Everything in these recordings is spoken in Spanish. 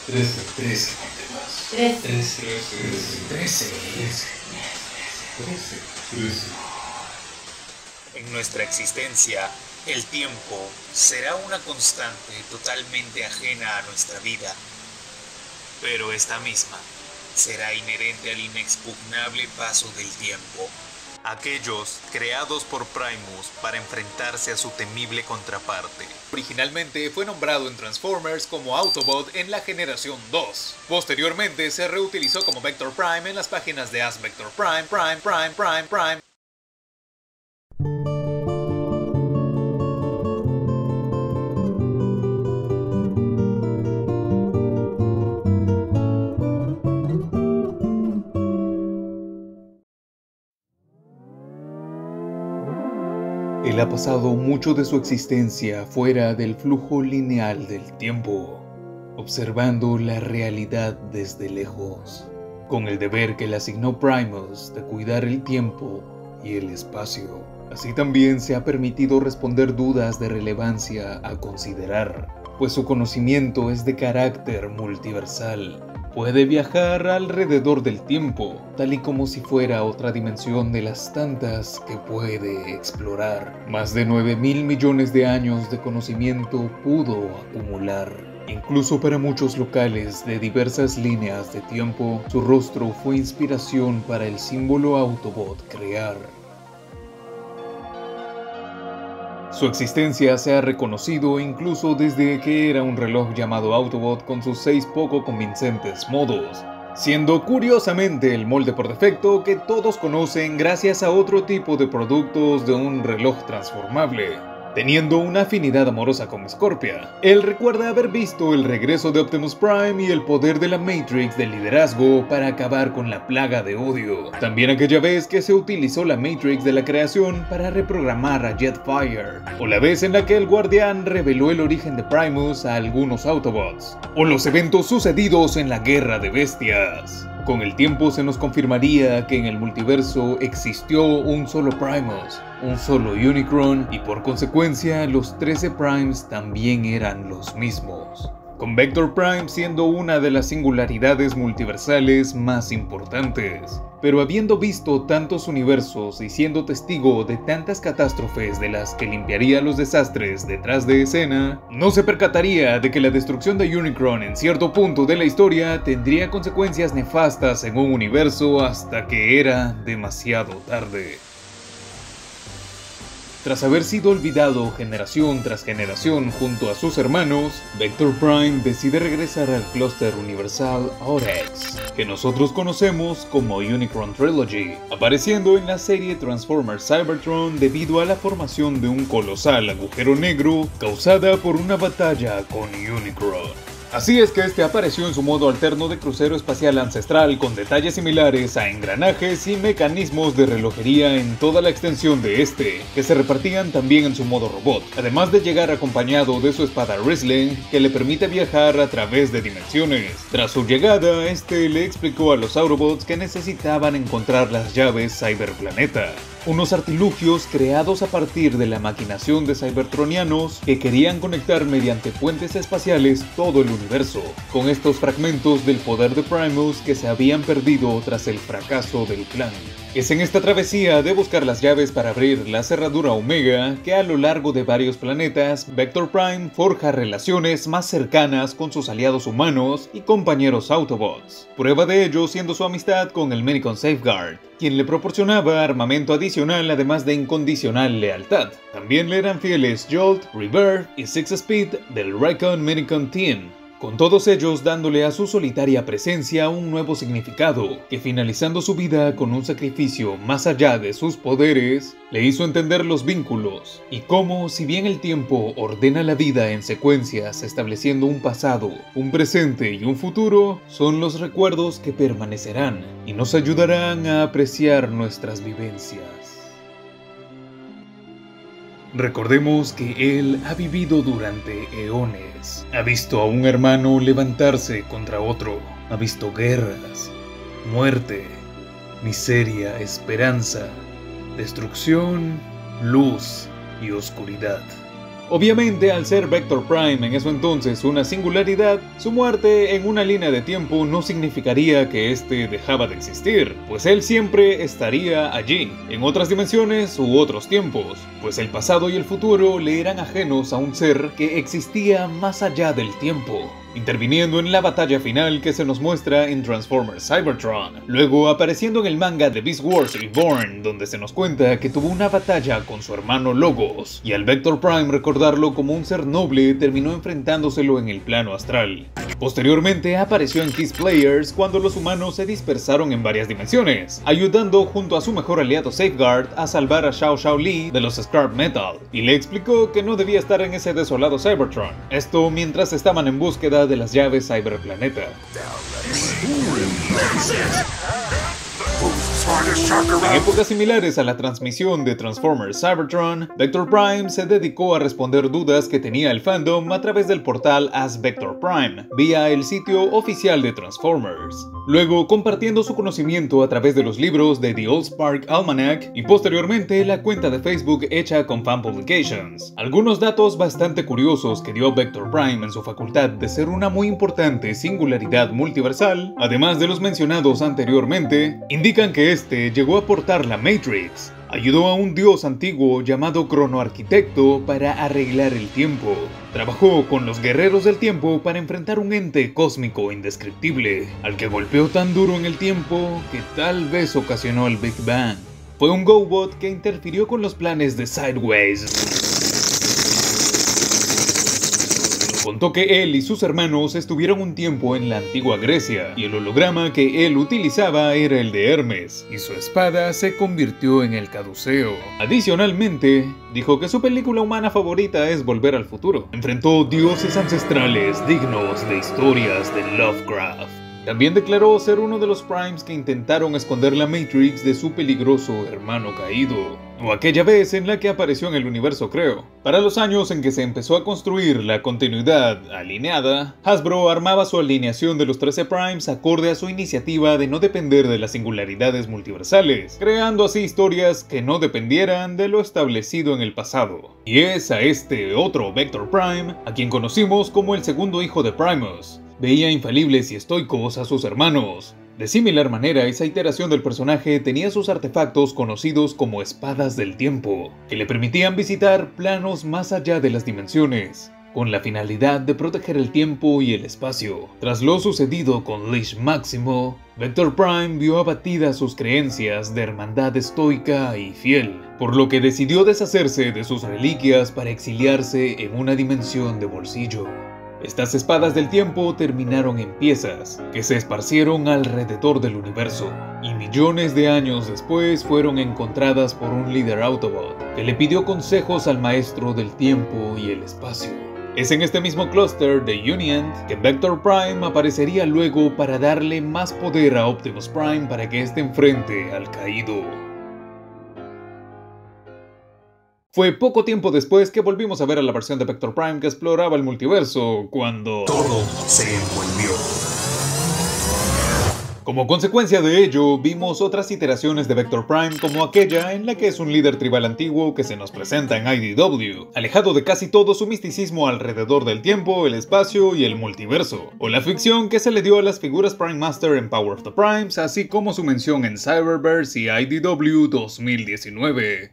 13 más. 13. En nuestra existencia, el tiempo será una constante totalmente ajena a nuestra vida, pero esta misma será inherente al inexpugnable paso del tiempo. Aquellos creados por Primus para enfrentarse a su temible contraparte. Originalmente fue nombrado en Transformers como Autobot en la generación 2. Posteriormente se reutilizó como Vector Prime en las páginas de As Vector Prime. Él ha pasado mucho de su existencia fuera del flujo lineal del tiempo, observando la realidad desde lejos, con el deber que le asignó Primus de cuidar el tiempo y el espacio. Así también se ha permitido responder dudas de relevancia a considerar, pues su conocimiento es de carácter multiversal. Puede viajar alrededor del tiempo, tal y como si fuera otra dimensión de las tantas que puede explorar. Más de 9.000 millones de años de conocimiento pudo acumular. Incluso para muchos locales de diversas líneas de tiempo, su rostro fue inspiración para el símbolo Autobot crear. Su existencia se ha reconocido incluso desde que era un reloj llamado Autobot con sus 6 poco convincentes modos, siendo curiosamente el molde por defecto que todos conocen gracias a otro tipo de productos de un reloj transformable. Teniendo una afinidad amorosa con Scorpia, él recuerda haber visto el regreso de Optimus Prime y el poder de la Matrix del liderazgo para acabar con la plaga de odio. También aquella vez que se utilizó la Matrix de la creación para reprogramar a Jetfire, o la vez en la que el Guardián reveló el origen de Primus a algunos Autobots, o los eventos sucedidos en la Guerra de Bestias. Con el tiempo se nos confirmaría que en el multiverso existió un solo Primus, un solo Unicron, y por consecuencia los 13 Primes también eran los mismos, con Vector Prime siendo una de las singularidades multiversales más importantes. Pero habiendo visto tantos universos y siendo testigo de tantas catástrofes de las que limpiaría los desastres detrás de escena, no se percataría de que la destrucción de Unicron en cierto punto de la historia tendría consecuencias nefastas en un universo hasta que era demasiado tarde. Tras haber sido olvidado generación tras generación junto a sus hermanos, Vector Prime decide regresar al clúster universal Aurex, que nosotros conocemos como Unicron Trilogy, apareciendo en la serie Transformers Cybertron debido a la formación de un colosal agujero negro causada por una batalla con Unicron. Así es que este apareció en su modo alterno de crucero espacial ancestral con detalles similares a engranajes y mecanismos de relojería en toda la extensión de este, que se repartían también en su modo robot, además de llegar acompañado de su espada Riesling, que le permite viajar a través de dimensiones. Tras su llegada, este le explicó a los Autobots que necesitaban encontrar las llaves Cyberplaneta, unos artilugios creados a partir de la maquinación de cybertronianos que querían conectar mediante puentes espaciales todo el universo, con estos fragmentos del poder de Primus que se habían perdido tras el fracaso del clan. Es en esta travesía de buscar las llaves para abrir la cerradura Omega que a lo largo de varios planetas, Vector Prime forja relaciones más cercanas con sus aliados humanos y compañeros Autobots. Prueba de ello siendo su amistad con el Minicon Safeguard, quien le proporcionaba armamento adicional además de incondicional lealtad. También le eran fieles Jolt, Rebirth y Six Speed del Raycon Minicon Team, con todos ellos dándole a su solitaria presencia un nuevo significado, que finalizando su vida con un sacrificio más allá de sus poderes, le hizo entender los vínculos, y cómo, si bien el tiempo ordena la vida en secuencias estableciendo un pasado, un presente y un futuro, son los recuerdos que permanecerán y nos ayudarán a apreciar nuestras vivencias. Recordemos que él ha vivido durante eones. Ha visto a un hermano levantarse contra otro. Ha visto guerras, muerte, miseria, esperanza, destrucción, luz y oscuridad. Obviamente, al ser Vector Prime en eso entonces una singularidad, su muerte en una línea de tiempo no significaría que este dejaba de existir, pues él siempre estaría allí, en otras dimensiones u otros tiempos, pues el pasado y el futuro le eran ajenos a un ser que existía más allá del tiempo, interviniendo en la batalla final que se nos muestra en Transformers Cybertron, luego apareciendo en el manga The Beast Wars Reborn, donde se nos cuenta que tuvo una batalla con su hermano Logos, y al Vector Prime recordarlo como un ser noble terminó enfrentándoselo en el plano astral. Posteriormente apareció en Kiss Players cuando los humanos se dispersaron en varias dimensiones, ayudando junto a su mejor aliado Safeguard a salvar a Xiao Xiao Li de los Scrap Metal, y le explicó que no debía estar en ese desolado Cybertron, esto mientras estaban en búsqueda de las llaves Cyberplaneta. En épocas similares a la transmisión de Transformers Cybertron, Vector Prime se dedicó a responder dudas que tenía el fandom a través del portal Ask Vector Prime, vía el sitio oficial de Transformers. Luego compartiendo su conocimiento a través de los libros de The Old Spark Almanac y posteriormente la cuenta de Facebook hecha con Fan Publications. Algunos datos bastante curiosos que dio Vector Prime en su facultad de ser una muy importante singularidad multiversal, además de los mencionados anteriormente, indican que este llegó a portar la Matrix, ayudó a un dios antiguo llamado Cronoarquitecto para arreglar el tiempo, trabajó con los guerreros del tiempo para enfrentar un ente cósmico indescriptible, al que golpeó tan duro en el tiempo que tal vez ocasionó el Big Bang. Fue un GoBot que interfirió con los planes de Sideways. Contó que él y sus hermanos estuvieron un tiempo en la antigua Grecia, y el holograma que él utilizaba era el de Hermes, y su espada se convirtió en el caduceo. Adicionalmente, dijo que su película humana favorita es Volver al Futuro. Enfrentó dioses ancestrales dignos de historias de Lovecraft. También declaró ser uno de los Primes que intentaron esconder la Matrix de su peligroso hermano caído, o aquella vez en la que apareció en el universo, creo. Para los años en que se empezó a construir la continuidad alineada, Hasbro armaba su alineación de los 13 Primes acorde a su iniciativa de no depender de las singularidades multiversales, creando así historias que no dependieran de lo establecido en el pasado. Y es a este otro Vector Prime a quien conocimos como el segundo hijo de Primus. Veía infalibles y estoicos a sus hermanos. De similar manera, esa iteración del personaje tenía sus artefactos conocidos como espadas del tiempo, que le permitían visitar planos más allá de las dimensiones, con la finalidad de proteger el tiempo y el espacio. Tras lo sucedido con Leash Máximo, Vector Prime vio abatidas sus creencias de hermandad estoica y fiel, por lo que decidió deshacerse de sus reliquias para exiliarse en una dimensión de bolsillo. Estas espadas del tiempo terminaron en piezas que se esparcieron alrededor del universo, y millones de años después fueron encontradas por un líder Autobot que le pidió consejos al maestro del tiempo y el espacio. Es en este mismo clúster de Union que Vector Prime aparecería luego para darle más poder a Optimus Prime para que éste enfrente al caído. Fue poco tiempo después que volvimos a ver a la versión de Vector Prime que exploraba el multiverso, cuando todo se envolvió. Como consecuencia de ello, vimos otras iteraciones de Vector Prime como aquella en la que es un líder tribal antiguo que se nos presenta en IDW, alejado de casi todo su misticismo alrededor del tiempo, el espacio y el multiverso, o la ficción que se le dio a las figuras Prime Master en Power of the Primes, así como su mención en Cyberverse y IDW 2019.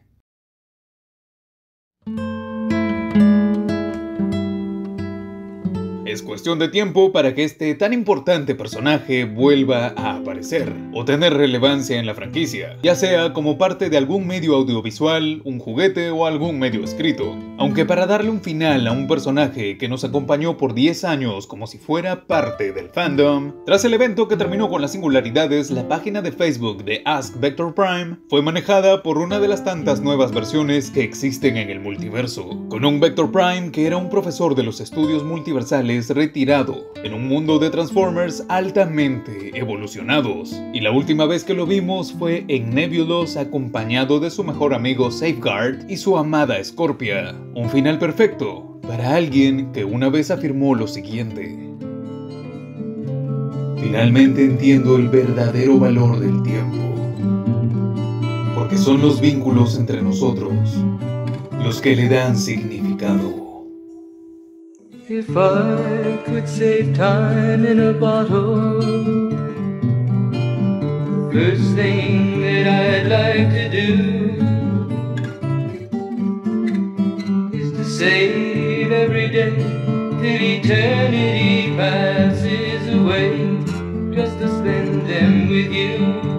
Es cuestión de tiempo para que este tan importante personaje vuelva a aparecer o tener relevancia en la franquicia, ya sea como parte de algún medio audiovisual, un juguete o algún medio escrito. Aunque para darle un final a un personaje que nos acompañó por 10 años como si fuera parte del fandom, tras el evento que terminó con las singularidades, la página de Facebook de Ask Vector Prime fue manejada por una de las tantas nuevas versiones que existen en el multiverso, con un Vector Prime que era un profesor de los estudios multiversales retirado, en un mundo de Transformers altamente evolucionados, y la última vez que lo vimos fue en Nebulous acompañado de su mejor amigo Safeguard y su amada Scorpia. Un final perfecto para alguien que una vez afirmó lo siguiente: finalmente entiendo el verdadero valor del tiempo, porque son los vínculos entre nosotros los que le dan significado. If I could save time in a bottle, first thing that I'd like to do is to save every day till eternity passes away, just to spend them with you.